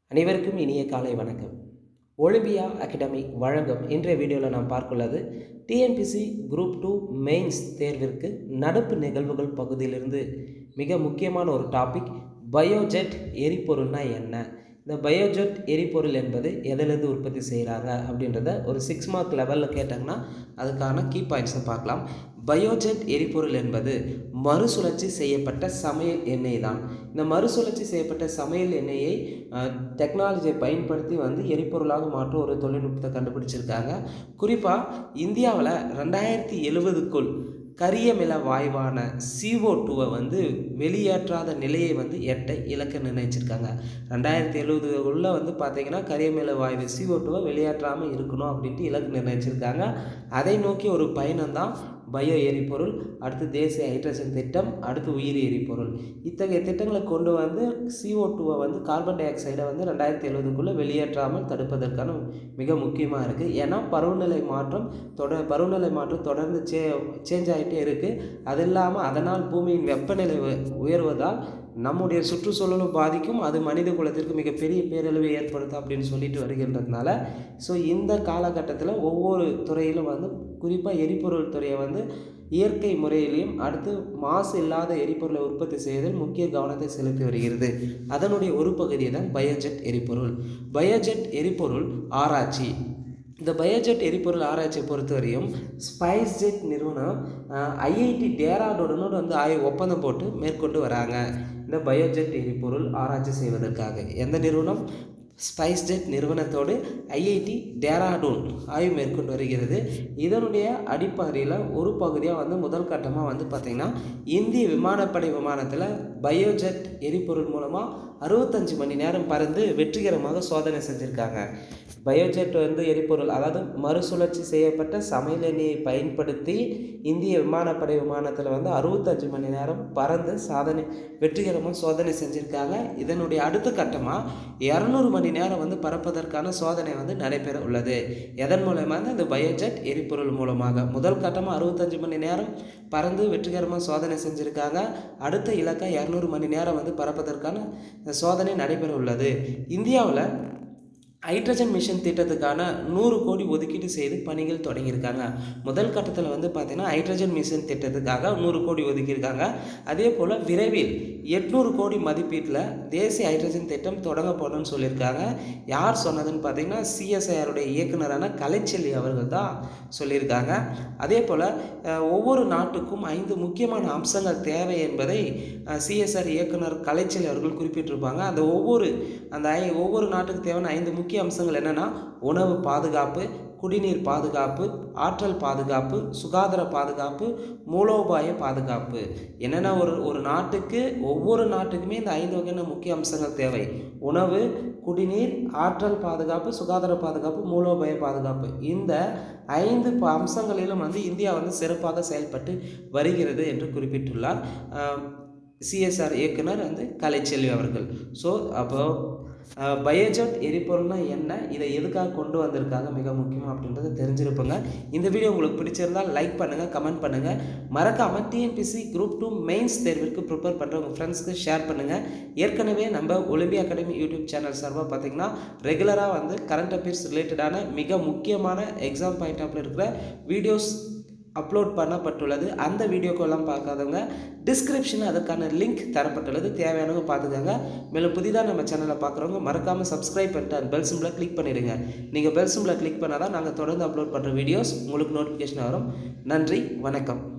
அனைவருக்கும் இனிய காலை வணக்கம். ஒலிம்பியா அகாடமி வழங்கும் இன்றைய வீடியோவில் நாம் பார்க்குள்ளது டிஎன்பிசி குரூப் 2 மெயின்ஸ் தேர்விற்கு நடப்பு நிகழ்வுகள் பகுதியிலிருந்து மிக முக்கியமான ஒரு டாபிக் பயோஜெட் எரிபொருள்னா என்ன, இந்த பயோஜெட் எரிபொருள் என்பது எதிலிருந்து உற்பத்தி செய்கிறாங்க அப்படின்றத ஒரு 6 மார்க் லெவலில் கேட்டாங்கன்னா அதுக்கான கீ பாயிண்ட்ஸை பார்க்கலாம். பயோஜெட் எரிபொருள் என்பது மறுசுழற்சி செய்யப்பட்ட சமையல் எண்ணெய் தான். இந்த மறுசுழற்சி செய்யப்பட்ட சமையல் எண்ணெயை டெக்னாலஜியை பயன்படுத்தி எரிபொருளாக மாற்றும் ஒரு தொழில்நுட்பத்தை கண்டுபிடிச்சிருக்காங்க. குறிப்பாக இந்தியாவில் 2070க்குள் கரியமில வாயுவான CO2 வெளியேற்றாத நிலையை எட்ட இலக்கு நிர்ணயிச்சிருக்காங்க. 2070 பார்த்தீங்கன்னா கரியமில வாயு CO2 வெளியேற்றாமல் இருக்கணும் அப்படின்ட்டு இலக்கு நிர்ணயிச்சிருக்காங்க. அதை நோக்கி ஒரு பயணம் தான் பயோ எரிபொருள், அடுத்து தேசிய ஹைட்ரஜன் திட்டம், அடுத்து உயிரி எரிபொருள். இத்தகைய திட்டங்களை கொண்டு CO2 கார்பன் டை ஆக்சைடை 2070க்குள்ளே வெளியேற்றாமல் தடுப்பதற்கான மிக முக்கியமாக இருக்குது. ஏன்னா பருவநிலை மாற்றம் தொடர்ந்து சேஞ்ச் ஆகிட்டே இருக்குது. அது இல்லாமல் அதனால் பூமியின் வெப்பநிலை உயர்வதால் நம்முடைய சுற்றுச்சூழலும் பாதிக்கும், அது மனித குலத்திற்கு மிகப்பெரிய பேரழிவை ஏற்படுத்தும் அப்படின்னு சொல்லிட்டு வருகின்றதுனால இந்த காலகட்டத்தில் ஒவ்வொரு துறையிலும் குறிப்பாக எரிபொருள் துறையை இயற்கை முறையிலையும் அடுத்து மாசு இல்லாத எரிபொருளை உற்பத்தி செய்வதில் முக்கிய கவனத்தை செலுத்தி வருகிறது. அதனுடைய ஒரு பகுதியை தான் பயோஜெட் எரிபொருள். பயோஜெட் எரிபொருள் ஆராய்ச்சி. இந்த பயோஜெட் எரிபொருள் ஆராய்ச்சியை பொறுத்தவரையும் ஸ்பைஸ்ஜெட் நிறுவனம் IIT டேராடூனோடு ஒப்பந்தம் போட்டு மேற்கொண்டு வராங்க. இந்த பயோஜெட் எரிபொருள் ஆராய்ச்சி செய்வதற்காக எந்த நிறுவனம்? ஸ்பைஸ்ஜெட் நிறுவனத்தோடு IIT டேராடூன் ஆய்வு மேற்கொண்டு வருகிறது. இதனுடைய அடிப்படையில் ஒரு பகுதியாக முதல் கட்டமாக பார்த்திங்கன்னா இந்திய விமானப்படை விமானத்தில் பயோஜெட் எரிபொருள் மூலமாக 65 மணி நேரம் பறந்து வெற்றிகரமாக சோதனை செஞ்சுருக்காங்க. பயோஜெட் எரிபொருள், அதாவது மறுசுழற்சி செய்யப்பட்ட சமையல் எண்ணெயை பயன்படுத்தி இந்திய விமானப்படை விமானத்தில் 65 மணி நேரம் பறந்து வெற்றிகரமாக சோதனை செஞ்சுருக்காங்க. இதனுடைய அடுத்த கட்டமாக 200 மணி நேரம் பறப்பதற்கான சோதனை நடைபெற உள்ளது. எதன் மூலமாக? இந்த பயோஜெட் எரிபொருள் மூலமாக. முதல் கட்டமாக 65 மணி நேரம் பறந்து வெற்றிகரமாக சோதனை செஞ்சுருக்காங்க. அடுத்த இலக்கை 200 மணி நேரம் பறப்பதற்கான சோதனை நடைபெற உள்ளது. இந்தியாவில் ஹைட்ரஜன் மிஷன் திட்டத்துக்கான 100 கோடி ஒதுக்கீடு செய்து பணிகள் தொடங்கியிருக்காங்க. முதல் கட்டத்தில் பார்த்தீங்கன்னா ஹைட்ரஜன் மிஷன் திட்டத்துக்காக 100 கோடி ஒதுக்கியிருக்காங்க. அதே போல் விரைவில் 800 கோடி மதிப்பீட்டில் தேசிய ஹைட்ரஜன் திட்டம் தொடங்க போகணும்னு சொல்லியிருக்காங்க. யார் சொன்னதுன்னு பார்த்தீங்கன்னா CSIR இயக்குனரான கலைச்செல்வி அவர்கள் தான் சொல்லியிருக்காங்க. அதே போல் ஒவ்வொரு நாட்டுக்கும் 5 முக்கியமான அம்சங்கள் தேவை என்பதை CSIR இயக்குனர் கலைச்செல்வி அவர்கள் குறிப்பிட்டிருப்பாங்க. ஒவ்வொரு நாட்டுக்கு தேவையான 5 முக்கிய அம்சங்கள் என்னென்னா உணவு பாதுகாப்பு, குடிநீர் பாதுகாப்பு, ஆற்றல் பாதுகாப்பு, சுகாதார பாதுகாப்பு, மூலோபாய பாதுகாப்பு. என்னென்னா ஒரு நாட்டுக்கு ஒவ்வொரு நாட்டுக்குமே இந்த 5 வகையான முக்கிய அம்சங்கள் தேவை. உணவு, குடிநீர், ஆற்றல் பாதுகாப்பு, சுகாதார பாதுகாப்பு, மூலோபாய பாதுகாப்பு. இந்த 5 அம்சங்களிலும் இந்தியா சிறப்பாக செயல்பட்டு வருகிறது என்று குறிப்பிட்டுள்ளார் CSIR இயக்குனர் கலைச்செல்வி அவர்கள். அப்போ பயோஜெட் எரிபொருள்னா என்ன, இதை எதுக்காக கொண்டு வந்திருக்காங்க மிக முக்கியமாக அப்படின்றத தெரிஞ்சிருப்பங்க. இந்த வீடியோ உங்களுக்கு பிடிச்சிருந்தால் லைக் பண்ணுங்கள், கமெண்ட் பண்ணுங்கள். மறக்காமல் டிஎன்பிசி குரூப் 2 மெயின்ஸ் தேர்விற்கு ப்ரிப்பேர் பண்ணுற உங்கள் ஃப்ரெண்ட்ஸ்க்கு ஷேர் பண்ணுங்கள். ஏற்கனவே நம்ம ஒலிம்பியா அகாடமி யூடியூப் சேனல் சார்பாக பார்த்திங்கன்னா ரெகுலராக கரண்ட் அஃபேர்ஸ் ரிலேட்டடான மிக முக்கியமான எக்ஸாம் பாயிண்ட் ஆஃப்ல இருக்கிற வீடியோஸ் அப்லோட் பண்ணப்பட்டுள்ளது. அந்த வீடியோக்கெல்லாம் பார்க்காதவங்க டிஸ்கிரிப்ஷனில் அதுக்கான லிங்க் தரப்பட்டுள்ளது, தேவையானவங்க பார்த்துக்கோங்க. மேலும் புதிதாக நம்ம சேனலை பார்க்குறவங்க மறக்காமல் சப்ஸ்கிரைப் பண்ணிட்டு பெல் சிம்பிளை கிளிக் பண்ணிடுங்க. நீங்கள் பெல் சிம்பிளை கிளிக் பண்ணால் தான் நாங்கள் தொடர்ந்து அப்லோட் பண்ணுற வீடியோஸ் உங்களுக்கு நோட்டிஃபிகேஷன் வரும். நன்றி, வணக்கம்.